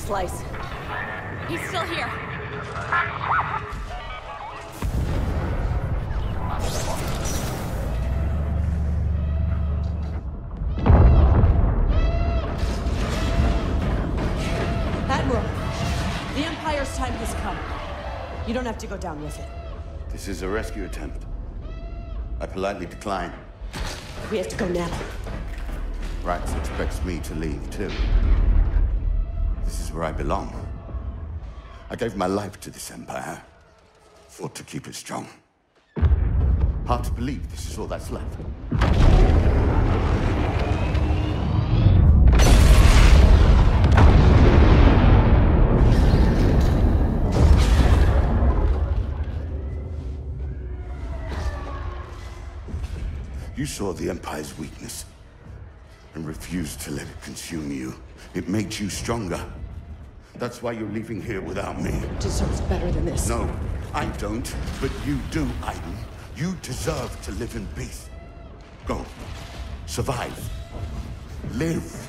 slice. He's still here. Admiral, the Empire's time has come. You don't have to go down with it. This is a rescue attempt. I politely decline. We have to go now. Rax expects me to leave, too. This is where I belong. I gave my life to this Empire. Fought to keep it strong. Hard to believe this is all that's left. You saw the Empire's weakness and refused to let it consume you. It made you stronger. That's why you're leaving here without me. Deserves better than this. No, I don't, but you do, Aiden. You deserve to live in peace. Go. Survive. Live.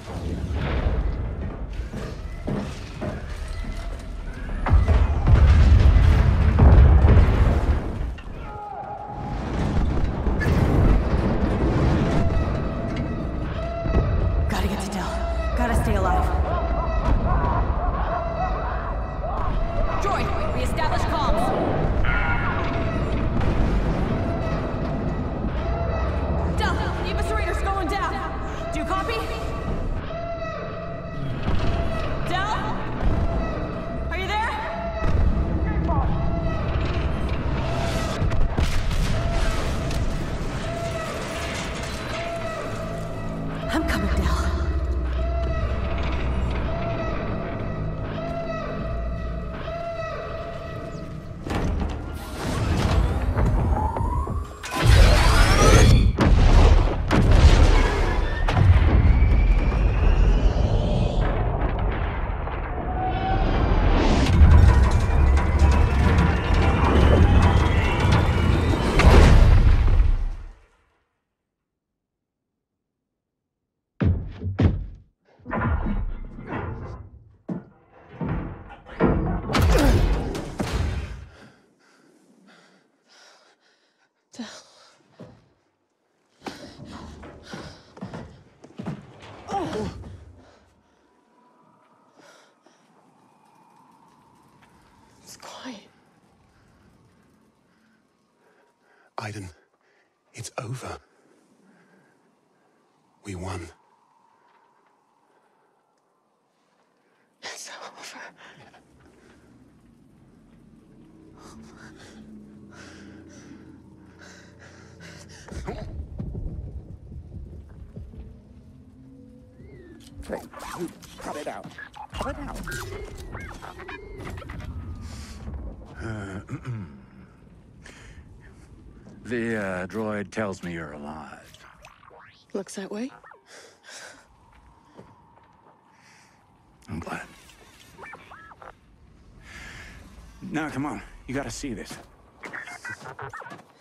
Gotta get to Del. Gotta stay alive. Droid, reestablish comms. Del, the eviscerator's going down. Do you copy? Del? Are you there? I'm coming, Del. It's quiet. Aiden, it's over. We won. It's over. Cut it out. Cut it out. The droid tells me you're alive. Looks that way. I'm glad. Now, come on. You gotta see this.